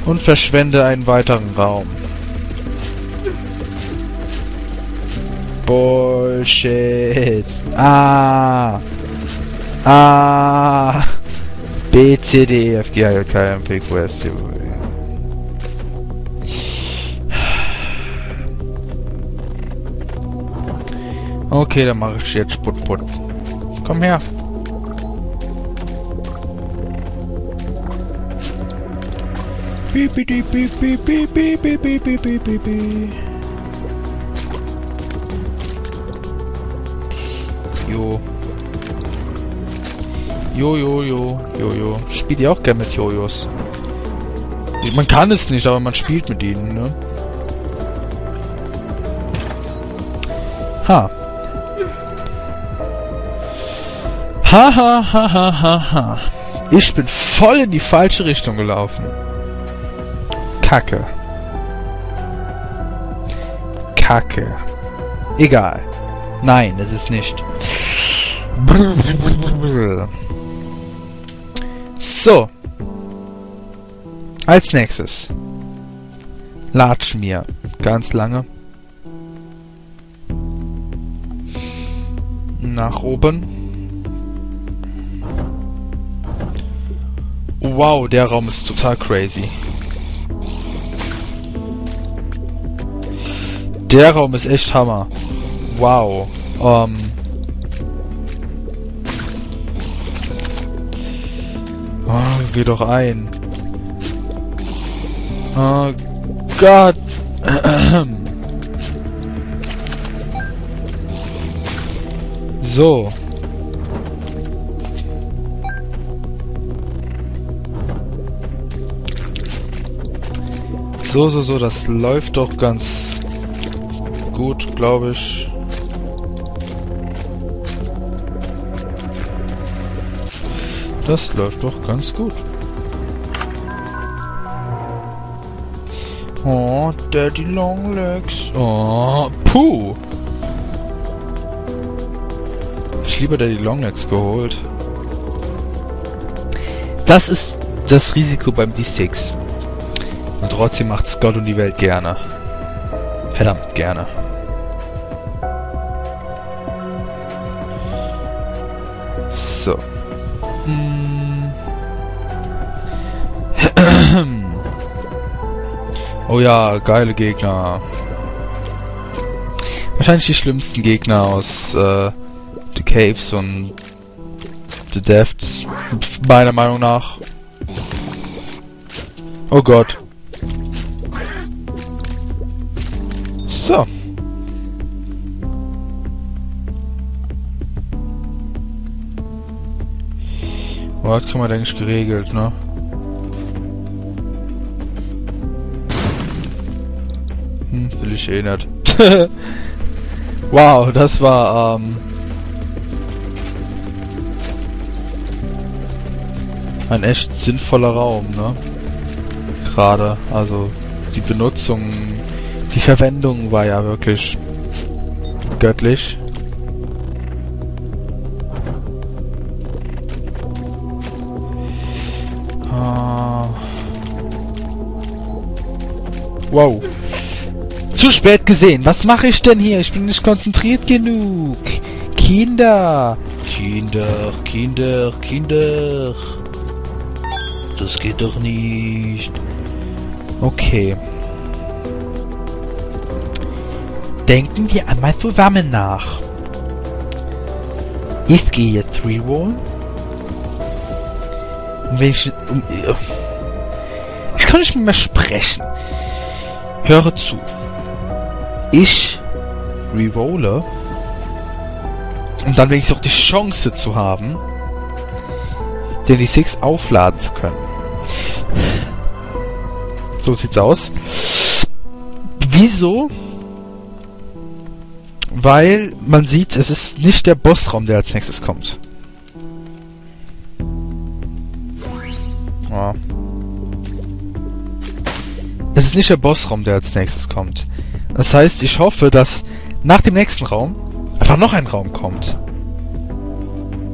Und verschwende einen weiteren Raum. Bullshit. Ah. B, C, D, E, F, G, H, I, K, L, M, P, Q, S, T, U, V. Okay, dann mache ich jetzt Put. Komm her. Jo. Jo. Spielt ihr auch gerne mit Jojos? Man kann es nicht, aber man spielt mit ihnen, ne? Ha. Ha. Ich bin voll in die falsche Richtung gelaufen. Kacke. Egal. Nein, es ist nicht. So. Als nächstes. Latsch mir. Ganz lange. Nach oben. Wow, der Raum ist total crazy. Der Raum ist echt Hammer. Wow. Oh, geh doch ein. Oh Gott. So. So, das läuft doch ganz gut, glaube ich. Das läuft doch ganz gut. Oh, Daddy Longlegs. Oh, puh. Ich liebe Daddy Longlegs geholt. Das ist das Risiko beim D6. Und trotzdem macht's Gott und die Welt gerne. Verdammt gerne. So. Oh ja, geile Gegner. Wahrscheinlich die schlimmsten Gegner aus The Caves und The Depths. Meiner Meinung nach. Oh Gott. So. Was kriegen wir denn eigentlich geregelt, ne? Will ich eh nicht. Wow, das war, ein echt sinnvoller Raum, ne? Gerade, also, die Benutzung, die Verwendung war ja wirklich göttlich. Wow. Zu spät gesehen. Was mache ich denn hier? Ich bin nicht konzentriert genug. Kinder. Das geht doch nicht. Okay. Denken wir einmal zusammen nach. Ich gehe jetzt rerollen. Und wenn ich kann nicht mehr sprechen. Höre zu. Ich rerolle. Und dann will ich auch die Chance zu haben, den D6 aufladen zu können. So sieht's aus. Wieso? Weil man sieht, es ist nicht der Bossraum, der als nächstes kommt. Ja. Es ist nicht der Bossraum, der als nächstes kommt. Das heißt, ich hoffe, dass nach dem nächsten Raum einfach noch ein Raum kommt.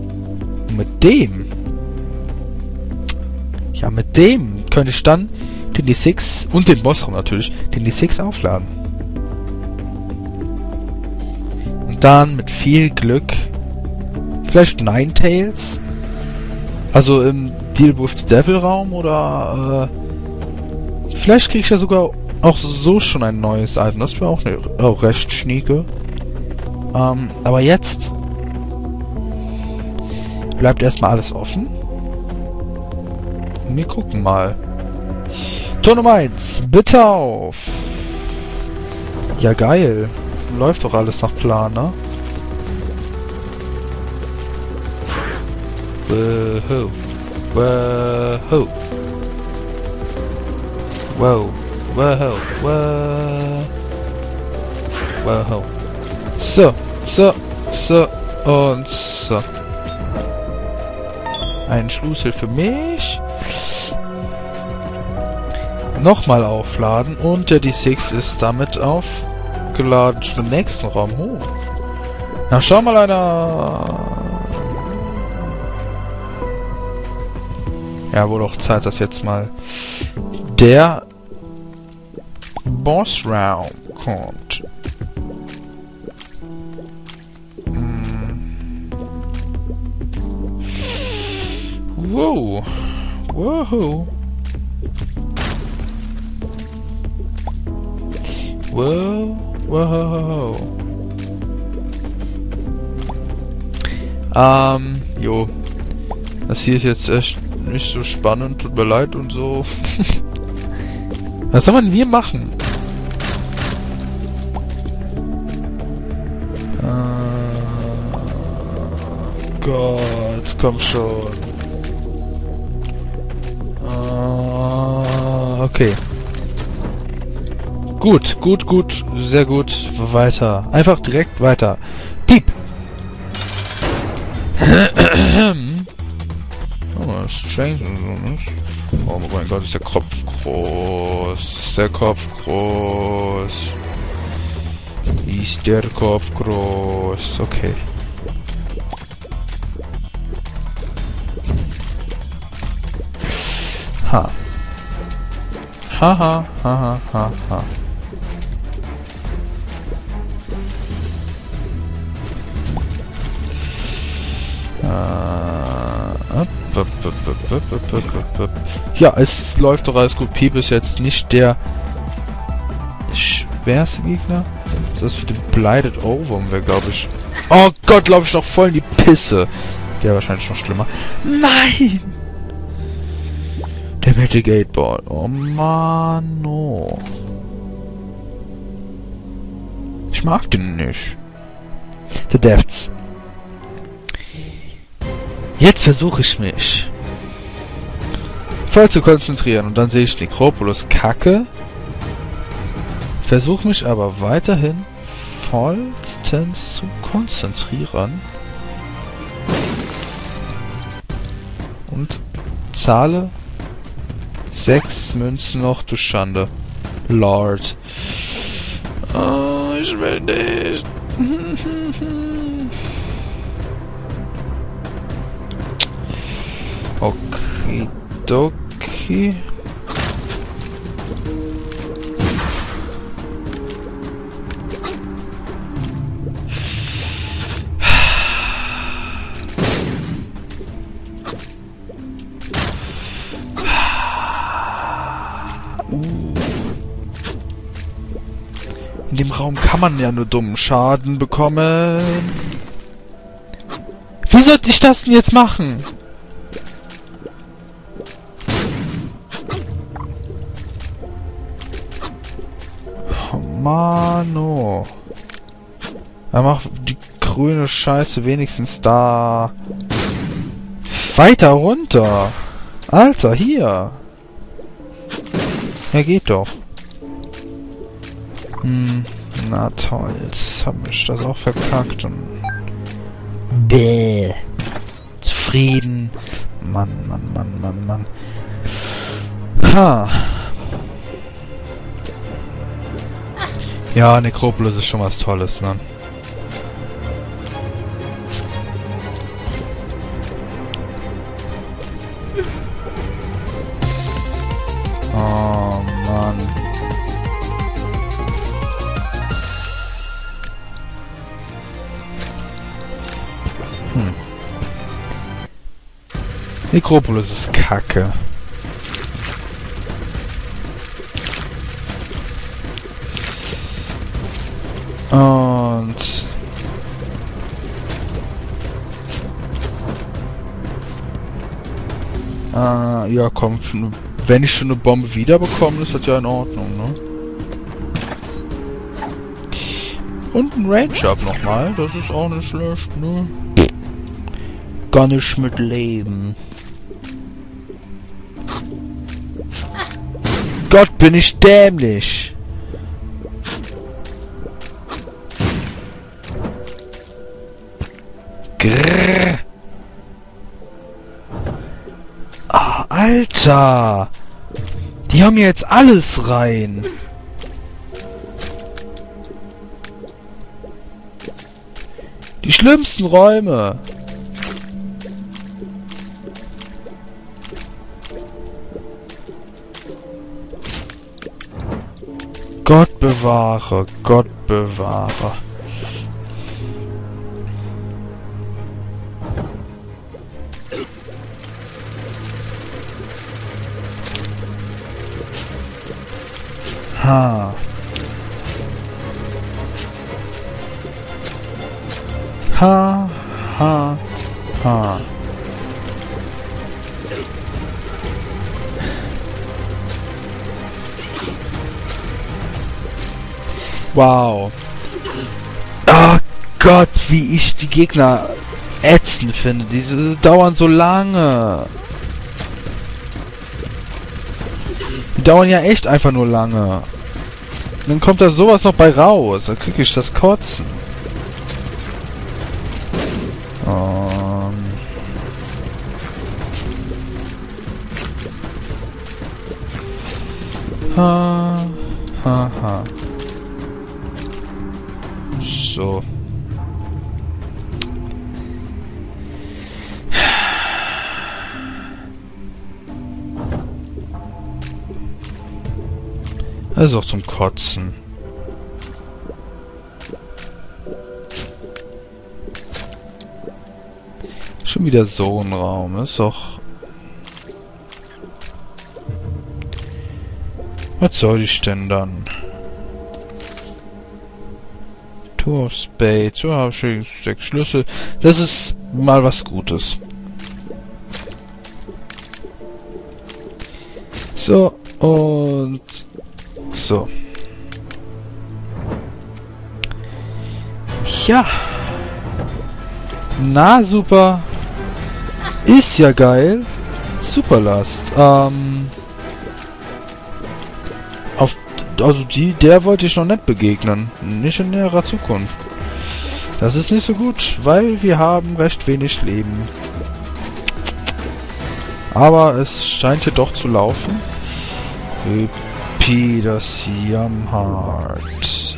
Und mit dem... Ja, mit dem könnte ich dann den D6 und den Bossraum natürlich, den D6 aufladen. Und dann mit viel Glück vielleicht Ninetales, also im Deal with the Devil Raum, oder vielleicht kriege ich ja sogar auch so schon ein neues Item. Das wäre auch recht schnieke. Aber jetzt bleibt erstmal alles offen. Und wir gucken mal. Tor Nummer 1, bitte auf! Ja, geil. Läuft doch alles nach Plan, ne? Wow. Wow. Wow. Wow. Wow. Wow. So. Und so. Ein Schlüssel für mich. Nochmal aufladen und der D6 ist damit aufgeladen. Schon im nächsten Raum. Oh. Na, schau mal einer. Ja, wohl auch Zeit, dass jetzt mal der Boss-Raum kommt. Wow. Wow. Wow. Wow. Jo. Das hier ist jetzt echt nicht so spannend, tut mir leid und so. Was soll man hier machen? Gott, komm schon. Okay. Gut. Sehr gut. Weiter. Einfach direkt weiter. Piep! Oh, das ist strange. Oh mein Gott, ist der Kopf groß. Ist der Kopf groß. Ist der Kopf groß. Okay. Ha. Ha. Ja, es läuft doch alles gut. Piep ist jetzt nicht der schwerste Gegner. Das ist wie der Blighted Ovum wäre, glaube ich. Oh Gott, glaube ich noch voll in die Pisse. Der wahrscheinlich noch schlimmer. Nein! Der Mitigate Ball. Oh Mann, no. Ich mag den nicht. The Depths. Jetzt versuche ich mich voll zu konzentrieren und dann sehe ich Necropolis Kacke. Versuche mich aber weiterhin vollstens zu konzentrieren. Und zahle 6 Münzen noch, du Schande. Lord. Oh, ich will nicht. Okidoki. In dem Raum kann man ja nur dummen Schaden bekommen. Wie sollte ich das denn jetzt machen? Oh Mano. Er macht die grüne Scheiße wenigstens da. Weiter runter. Alter, hier. Ja, geht doch. Na toll, jetzt hab ich das auch verkackt und... Bäh. Zufrieden. Mann. Ha. Ja, Necropolis ist schon was Tolles, Mann. Oh. Nekropolis ist kacke. Und... ja komm, wenn ich schon eine Bombe wiederbekomme, ist das ja in Ordnung, ne? Und ein Range-Up nochmal, das ist auch nicht schlecht, ne? Gar nicht mit Leben. Gott, bin ich dämlich! Grrr. Ah, Alter! Die haben jetzt alles rein! Die schlimmsten Räume! Gott bewahre, Gott bewahre. Ha. Ha, ha, ha. Wow. Oh Gott, wie ich die Gegner ätzend finde. Diese dauern so lange. Die dauern ja echt einfach nur lange. Dann kommt da sowas noch bei raus. Dann kriege ich das Kotzen. Ha, ha, ha. So. Das ist auch zum Kotzen. Schon wieder so ein Raum. Ist doch... Was soll ich denn dann? Tour of Spades. So habe ich 6 Schlüssel. Das ist mal was Gutes. So, und... So. Ja. Na, super. Ist ja geil. Superlast. Also der wollte ich noch nicht begegnen. Nicht in näherer Zukunft. Das ist nicht so gut, weil wir haben recht wenig Leben. Aber es scheint hier doch zu laufen. Peter Siamhart.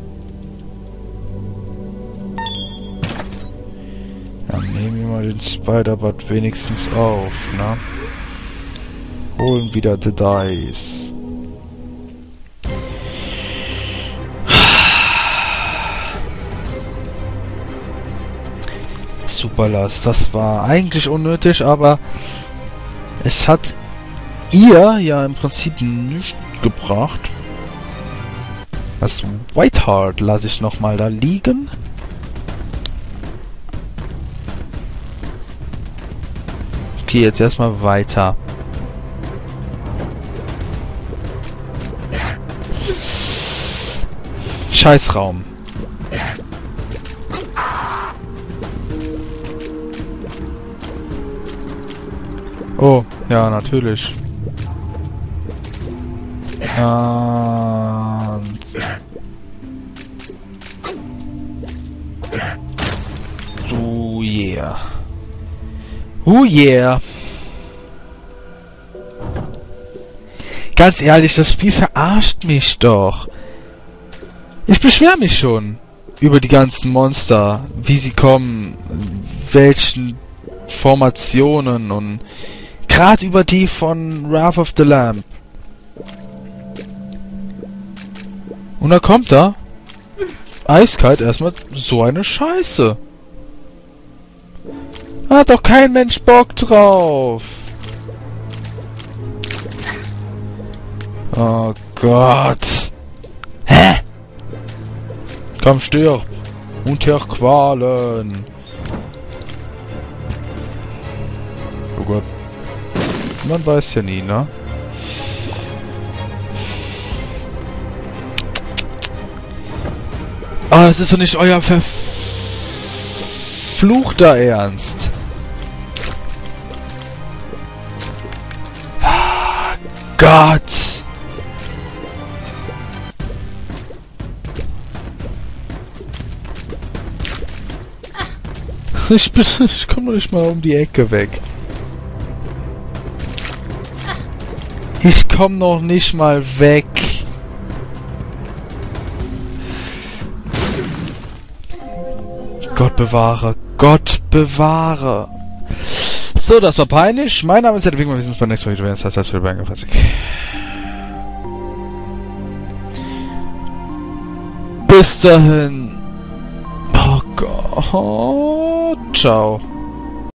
Ja, nehmen wir mal den Spider-Bot wenigstens auf, ne? Holen wieder the Dice. Superlast, das war eigentlich unnötig, aber es hat ihr ja im Prinzip nichts gebracht. Das Whiteheart lasse ich nochmal da liegen. Okay, jetzt erstmal weiter. Scheißraum. Oh, ja, natürlich. Oh yeah. Oh yeah. Ganz ehrlich, das Spiel verarscht mich doch. Ich beschwere mich schon über die ganzen Monster, wie sie kommen, welchen Formationen und gerade über die von Wrath of the Lamb. Und da kommt da eiskalt erstmal so eine Scheiße. Hat doch kein Mensch Bock drauf. Oh Gott. Hä? Komm, stirb. Unter Qualen. Oh Gott. Man weiß ja nie, ne? Ah, das ist doch nicht euer verfluchter Ernst. Ah, Gott. Ich komm noch nicht mal um die Ecke weg. Ich komm noch nicht mal weg. Gott bewahre. Gott bewahre. So, das war peinlich. Mein Name ist Hedwig. Wir sehen uns beim nächsten Mal wieder. Das heißt, für die Bis dahin. Oh Gott. Ciao.